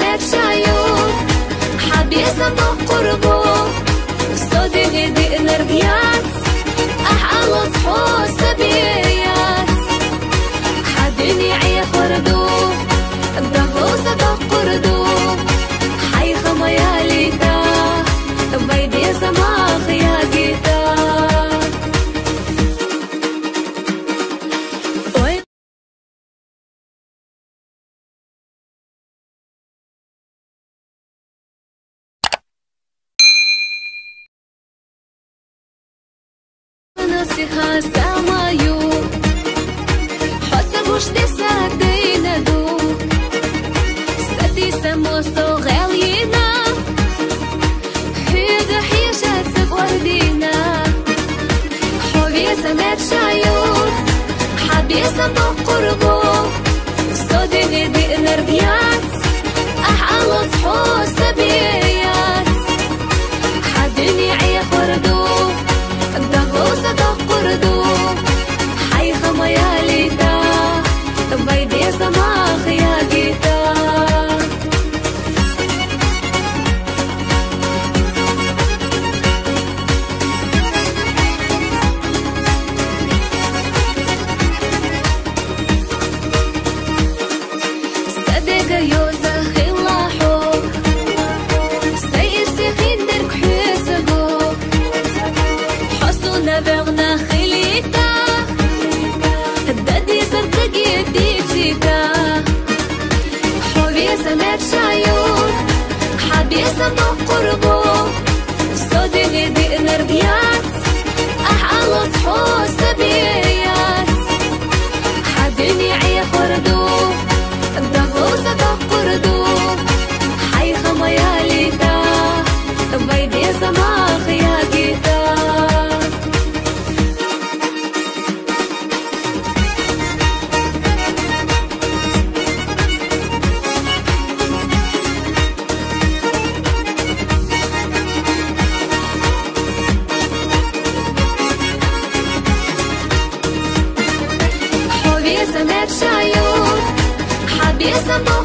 سمعت شعيون حبيسة بقربو صديقي دي نرجيات أحلى صحو سبيات حدني عي خردو دغوسة دقردو حي خمياليتا بيدي سماخ يا جيتا نصيحة سامايو حتى وش دساتينا دو سدي سموسو غالينا هيدا حيشات سبوردينا حبيسة مات شعيون حبيسة بقربو صديقي دي نرجيات أحلى صحو سبيات حدني عي خردو دغوسة دقردو حي خمياليتا بيدي سماخ يا جيتا صدق يوزا خلاحو سيسي خندرك حيسقو حصونا بغنا خليتا الدادي صدق يدي بسيتا حبيسة مات شعيون حبيسة بقربو صديقي دي نرجيات أحلى صحو سبيات حدني عي خردو دغوسة دقردو حي خمياليتا بيدي سماخ يا جيتا حبيسة مات شعيون حبيسة